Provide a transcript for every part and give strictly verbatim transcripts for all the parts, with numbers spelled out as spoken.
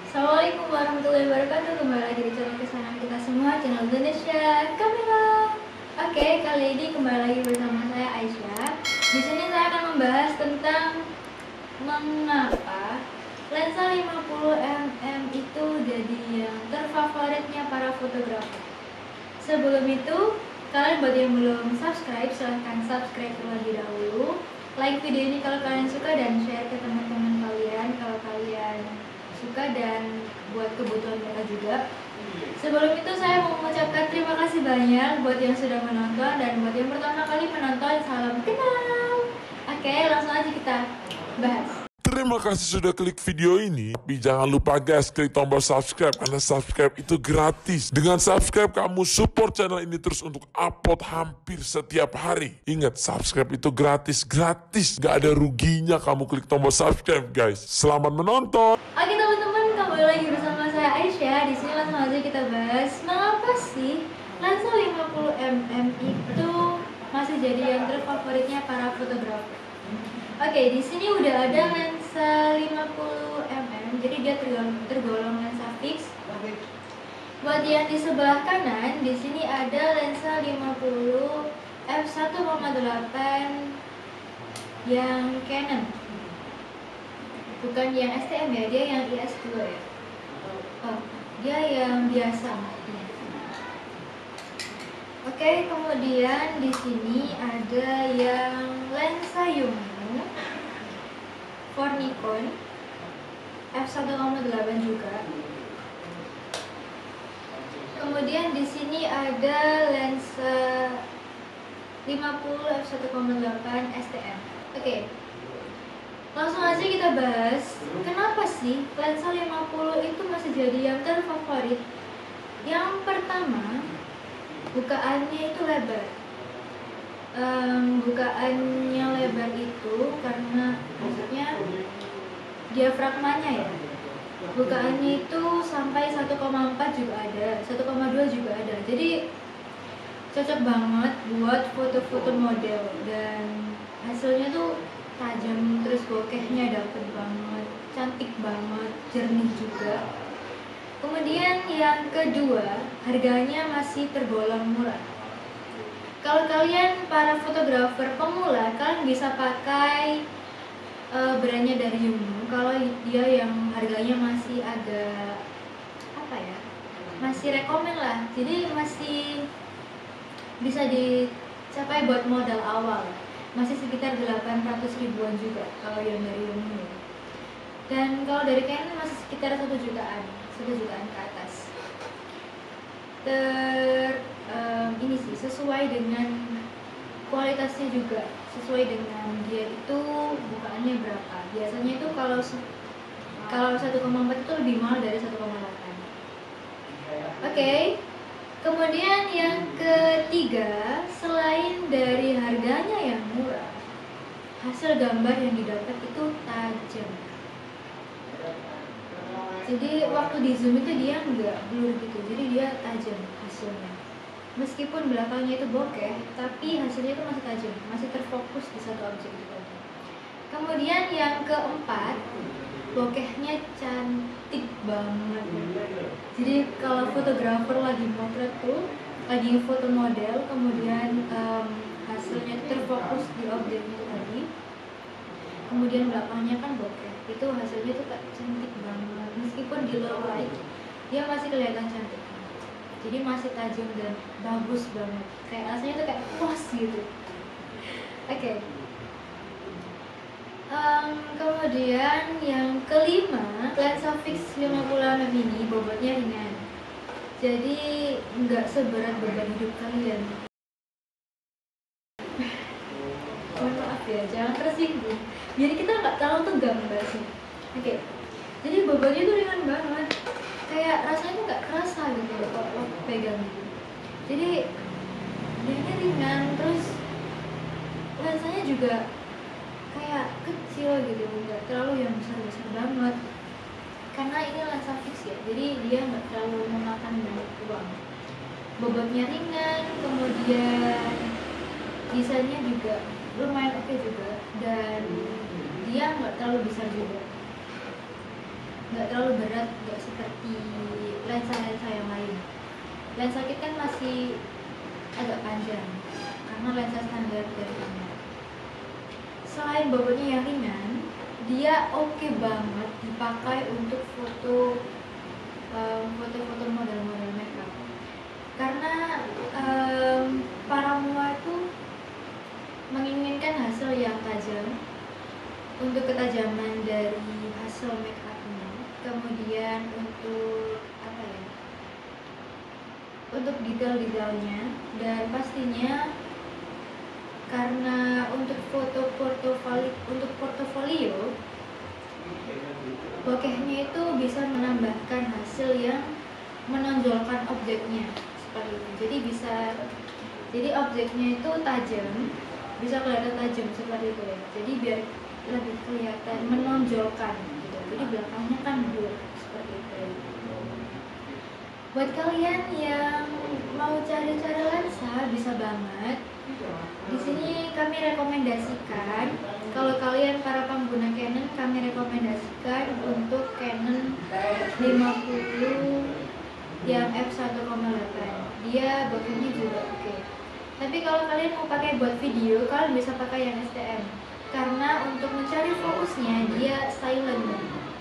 Assalamualaikum warahmatullahi wabarakatuh. Kembali lagi di channel kesayangan kita semua, channel Indonesia Kamera. Oke, kali ini kembali lagi bersama saya Aisyah. Di sini saya akan membahas tentang mengapa lensa lima puluh milimeter itu jadi yang terfavoritnya para fotografer. Sebelum itu, kalian buat yang belum subscribe, silahkan subscribe terlebih dahulu. Like video ini kalau kalian suka dan share ke teman-teman kalian kalau kalian suka dan buat kebutuhan mereka juga. Sebelum itu saya mau mengucapkan terima kasih banyak buat yang sudah menonton dan buat yang pertama kali menonton, salam kenal. Oke, langsung aja kita bahas. Terima kasih sudah klik video ini. Tapi jangan lupa guys, klik tombol subscribe karena subscribe itu gratis. Dengan subscribe kamu support channel ini terus untuk upload hampir setiap hari. Ingat, subscribe itu gratis, gratis. Gak ada ruginya kamu klik tombol subscribe guys. Selamat menonton. Oke teman-teman, kembali lagi bersama saya Aisyah. Di sini langsung aja kita bahas mengapa sih lensa lima puluh milimeter itu masih jadi yang terfavoritnya para fotografer. Oke, di sini udah ada lensa lima puluh milimeter, jadi dia tergolong, tergolong lensa fix. Buat yang di sebelah kanan, di sini ada lensa lima puluh f satu koma delapan yang Canon. Bukan yang S T M ya, dia yang I S dua ya. Oh, dia yang biasa. Oke, kemudian di sini ada yang lensa Yongnuo for Nikon f satu koma delapan juga. Kemudian di sini ada lensa lima puluh f satu koma delapan S T M. Oke. Langsung aja kita bahas, kenapa sih lensa lima puluh itu masih jadi yang terfavorit? Yang pertama, bukaannya itu lebar. Um, bukaannya lebar itu karena maksudnya diafragmanya ya. Bukaannya itu sampai satu koma empat juga ada, satu koma dua juga ada. Jadi cocok banget buat foto-foto model dan hasilnya tuh tajam, terus bokehnya dapet banget, cantik banget, jernih juga. Kemudian yang kedua, harganya masih tergolong murah. Kalau kalian para fotografer pemula, kalian bisa pakai uh, brandnya dari Yongnuo. Kalau dia yang harganya masih agak apa ya, masih rekomen lah. Jadi masih bisa dicapai buat modal awal. Masih sekitar delapan ratus ribuan juga kalau yang dari Yongnuo. Dan kalau dari Canon masih sekitar satu jutaan, satu jutaan ke atas. Ter um, ini sih sesuai dengan kualitasnya juga, sesuai dengan dia itu bukaannya berapa. Biasanya itu kalau kalau satu koma empat itu lebih mahal dari satu koma delapan. Oke. Okay. Kemudian yang ketiga, selain dari harganya yang murah, hasil gambar yang didapat itu tajam. Jadi waktu di zoom itu dia nggak blur gitu, jadi dia tajam hasilnya. Meskipun belakangnya itu bokeh, tapi hasilnya itu masih tajam, masih terfokus di satu objek itu aja. Kemudian yang keempat, bokehnya cantik banget. Jadi kalau fotografer lagi motret tuh, lagi foto model, kemudian um, hasilnya terfokus di objeknya tadi, kemudian belakangnya kan bokeh, itu hasilnya tuh cantik banget. Meskipun di low light, dia masih kelihatan cantik. Jadi masih tajam dan bagus banget. Kayak rasanya tuh kayak puas gitu. Oke. Okay. Um, kemudian yang kelima, lensa fix lima puluh milimeter ini bobotnya ringan. Jadi nggak seberat beban hidup kalian. Mohon maaf ya, jangan tersinggung. Jadi kita nggak tahu tuh gambar sih. Oke. Okay. Jadi bobotnya tuh ringan banget. Kayak rasanya tuh nggak kerasa gitu kalau lo pegang gitu. Jadi dia ringan, terus lensanya juga kayak kecil gitu, nggak terlalu yang besar-besar banget karena ini lensa fix ya, jadi dia nggak terlalu memakan banyak uang. Bobotnya ringan, kemudian desainnya juga lumayan oke juga, dan dia nggak terlalu besar juga. nggak terlalu berat, nggak seperti lensa-lensa yang lain. Lensa kit kan masih agak panjang karena lensa standar dari kamera. Selain bobotnya yang ringan, dia oke okay banget dipakai untuk foto um, foto-foto model-model makeup. Karena um, para mua itu menginginkan hasil yang tajam untuk ketajaman dari hasil makeupnya, kemudian untuk apa ya? Untuk detail-detailnya, dan pastinya karena untuk foto portofolio untuk portofolio bokehnya itu bisa menambahkan hasil yang menonjolkan objeknya seperti itu. Jadi bisa jadi objeknya itu tajam, bisa kelihatan tajam seperti itu ya. Jadi biar lebih kelihatan menonjolkan gitu. Jadi belakangnya kan blur seperti itu. Buat kalian yang mau cari-cari lensa bisa banget. Di sini kami rekomendasikan, kalau kalian para pengguna Canon, kami rekomendasikan untuk Canon lima puluh yang f satu koma delapan. Dia bokehnya juga oke. Okay. Tapi kalau kalian mau pakai buat video, kalian bisa pakai yang S T M. Karena untuk mencari fokusnya dia silent.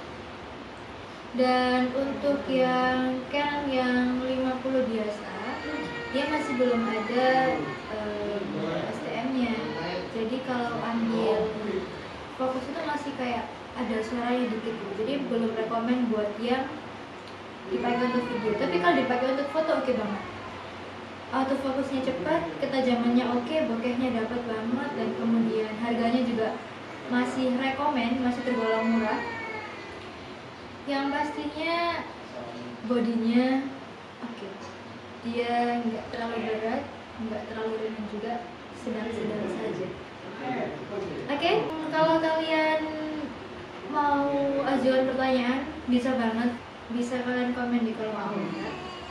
Dan untuk yang Canon yang lima puluh biasa, dia masih belum ada um, S T M-nya. Jadi kalau ambil fokus itu masih kayak ada suaranya dikit gitu. Jadi belum rekomen buat yang dipakai untuk video. Tapi kalau dipakai untuk foto oke okay banget. Autofokusnya cepat, ketajamannya oke, okay, bokehnya dapat banget, dan kemudian harganya juga masih rekomen, masih tergolong murah. Yang pastinya bodinya oke. Okay. Dia nggak terlalu berat, nggak terlalu ringan juga, sedang-sedang saja. Oke, okay? Kalau kalian mau ajukan pertanyaan, bisa banget, bisa kalian komen di kolom komentar.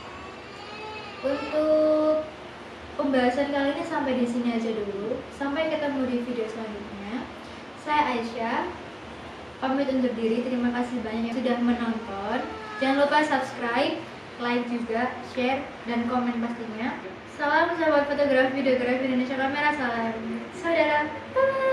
Untuk pembahasan kali ini sampai di sini aja dulu. Sampai ketemu di video selanjutnya. Saya Aisyah, pamit undur diri. Terima kasih banyak yang sudah menonton. Jangan lupa subscribe, like juga, share, dan komen pastinya. Salam sahabat fotografi, videografi Indonesia Kamera, salam saudara. Bye.